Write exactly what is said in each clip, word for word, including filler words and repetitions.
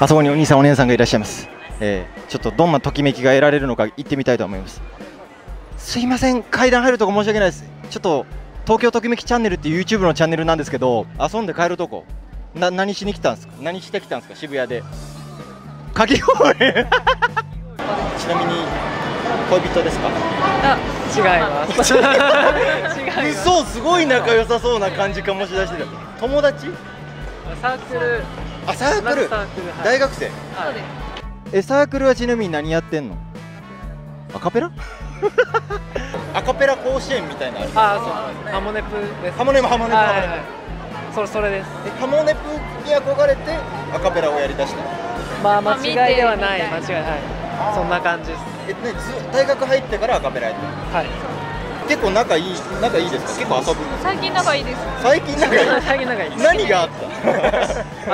あそこにお兄さんお姉さんがいらっしゃいます。えー、ちょっとどんなときめきが得られるのか行ってみたいと思います。すいません、階段入るとこ申し訳ないです。ちょっと東京ときめきチャンネルっていう ユーチューブ のチャンネルなんですけど、遊んで帰るとこな、何しに来たんですか？何してきたんですか？渋谷でかき氷ちなみに恋人ですか？ あ、違います。違います。 嘘、すごい仲良さそうな感じかもしれない。友達？ サークル。 あ、サークル。大学生。 そうです。 え、サークルはちなみに何やってんの？アカペラ？アカペラ甲子園みたいな。 あ、そう。ハモネプです。 ハモネプ、ハモネプ、ハモネプ。それ、それです。 え、ハモネプに憧れてアカペラをやりだした。 まあ、間違いではない。間違いない。そんな感じです。 え、ね、ず大学入ってからアカペラやってる。 はい。 結構仲いい、仲いいですか？結構遊ぶ。 最近仲いいです。 最近仲いい。 最近仲いい。 何があった？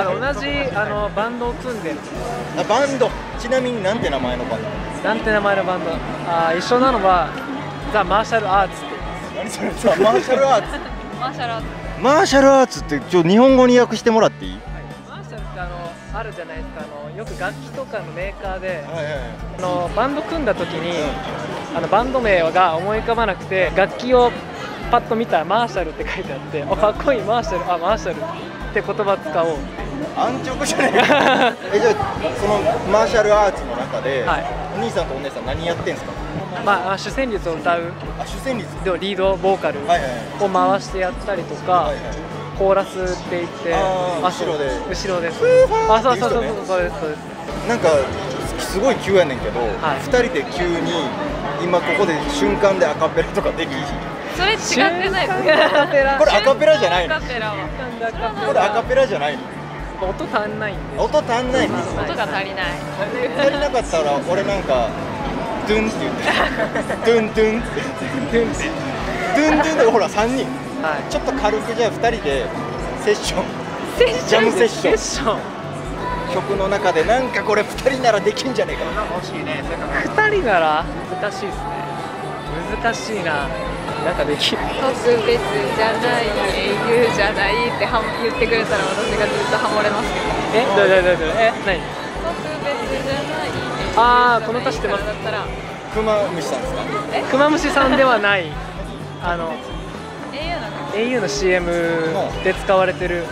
あの同じあのバンドを組んでる。 あ、バンド。ちなみになんて名前のバンド？ なんて名前のバンド？あ、一緒なのはザ・マーシャルアーツって言います。何それ？ザ・マーシャルアーツ。 マーシャルアーツ。 マーシャルアーツってちょ日本語に訳してもらっていい？はい、 マーシャルってあのあるじゃないですか。あのよく楽器とかのメーカーで、 はいはいはい、 あのバンド組んだ時に、うん、あのバンド名が思い浮かばなくて楽器をパッと見たらマーシャルって書いてあって、あ、かっこいいマーシャル、あ、マーシャルって言葉使おう。 安直じゃないか。え、じゃあそのマーシャルアーツの中で、はい、お兄さんとお姉さん何やってんすか？ まあ主旋律を歌う。 あ、主旋律でリードボーカルを回してやったりとか、はいはい、コーラスって言って、 あ、後ろで後ろです。あ、そうそうそうそう、そうですそうです。 なんかすごい急やねんけど、はい、ふたりで急に今ここで瞬間でアカペラとかできひん？ それ違ってないです。 これアカペラじゃないの？ アカペラはこれアカペラじゃないの？ 音足んないんで。 音足んないんです。 音が足りない。 足りなかったら俺なんかドゥンって言ってドゥンドゥンってドゥンってドゥンドゥンでほらさんにん、はい、ちょっと軽くじゃあふたりでセッション、ジャムセッション、 セッション曲の中でなんかこれふたりならできんじゃねえかな。欲しいね。 ふたりなら難しいですね。難しいな。なんかできる。 特別じゃない、英雄じゃないっては言ってくれたら私がずっとハモれますけど。 え、どうどうどうどう、え、何？ 特別じゃない。 ああ、この歌知ってます。 だったら。 クマムシさんですか？ え、クマムシさんではない。あの。エーユー の シーエム で使われてる。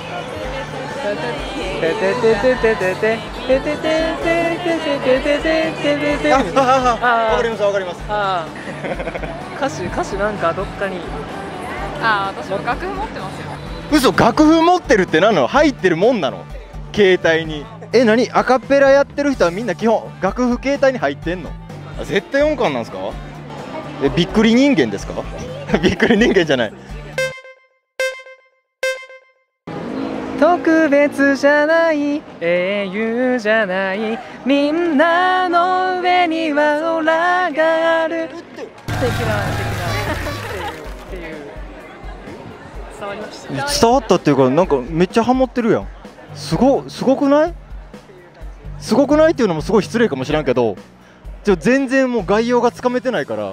てててててててててててててて。 あ、わかりますわかります。 ああ。歌詞歌詞なんかどっかに。 ああ、私も楽譜持ってますよ。 嘘、楽譜持ってるって何なの？入ってるもんなの？携帯に。え、何？アカペラやってる人はみんな基本楽譜携帯に入ってんの？あ、絶対音感なんですか？え、びっくり人間ですか？びっくり人間じゃない。 特別じゃない英雄じゃないみんなの上にはオラがある。素敵な素敵なっていう伝わりました。 伝わったっていうか、なんかめっちゃハモってるやん。すごすごくない？すごくないっていうのもすごい失礼かもしれんけど、ちょ全然もう概要がつかめてないから。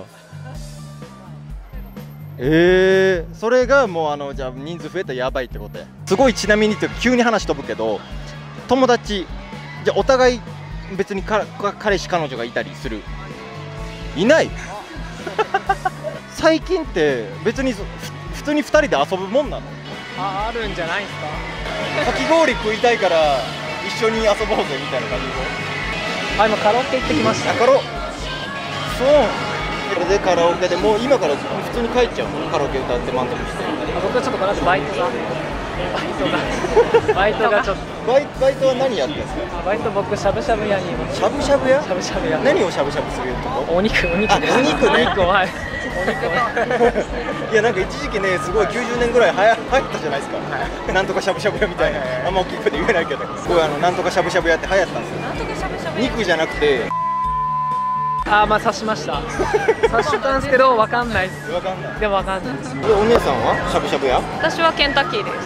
えー、それがもうあのじゃあ人数増えたらやばいってことや。すごいちなみにって急に話飛ぶけど、友達じゃあお互い別にか彼氏彼女がいたりする？いない。最近って別に普通にふたりで遊ぶもんなの？ あ、あるんじゃないですか。 かき氷食いたいから一緒に遊ぼうぜみたいな感じで。 あ、今カラオケ行ってきました。 カラオケ。そう。それでカラオケでもう今から普通に帰っちゃうの？カラオケ歌って満足して。 僕はちょっとこの後バイトがバイトがバイトがちょっとバイバイトは何やってるんですか？ バイト僕しゃぶしゃぶ屋にいます。 しゃぶしゃぶ屋？しゃぶしゃぶ屋。 何をしゃぶしゃぶするとこ？ お肉お肉です。 お肉ね。 お肉を、はい。お肉いやなんか一時期ねすごいきゅうじゅうねんぐらいはや流行ったじゃないですか。なんとかしゃぶしゃぶ屋みたいな。あんま大きい声で言えないけど、すごいあのなんとかしゃぶしゃぶ屋って流行ったんですよ。 なんとかしゃぶしゃぶ屋。 肉じゃなくて。 あー、まあ刺しました。刺したんですけどわかんないです。 わかんない。 でもわかんない。 でお姉さんはしゃぶしゃぶ屋？ 私はケンタッキーです。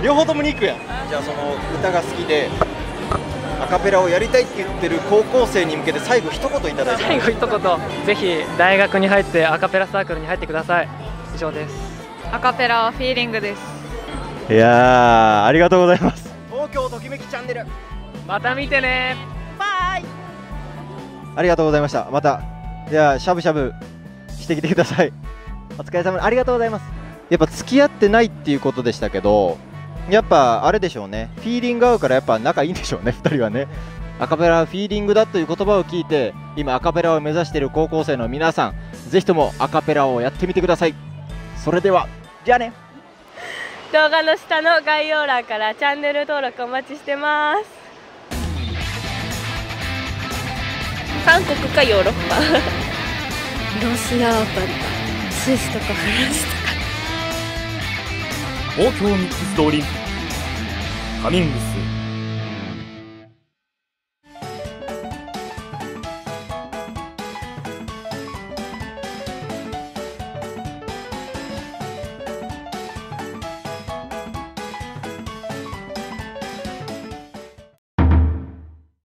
両方とも肉やん。じゃあその歌が好きでアカペラをやりたいって言ってる高校生に向けて最後一言いただいて。 最後一言、ぜひ大学に入ってアカペラサークルに入ってください。以上です。 アカペラはフィーリングです。 いやー、ありがとうございます。東京ときめきチャンネル。 また見てね。 バイ。ありがとうございました。またではしゃぶしゃぶしてきてください。お疲れ様、ありがとうございます。やっぱ付き合ってないっていうことでしたけど、やっぱあれでしょうね、フィーリング合うからやっぱ仲いいんでしょうね、ふたりはね。アカペラはフィーリングだという言葉を聞いて、今アカペラを目指している高校生の皆さん、ぜひともアカペラをやってみてください。それではじゃあね。 動画の下の概要欄からチャンネル登録お待ちしてます。韓国かヨーロッパロシアータリかスイスとかフランスとか。 東京ミックスドリンクカミングス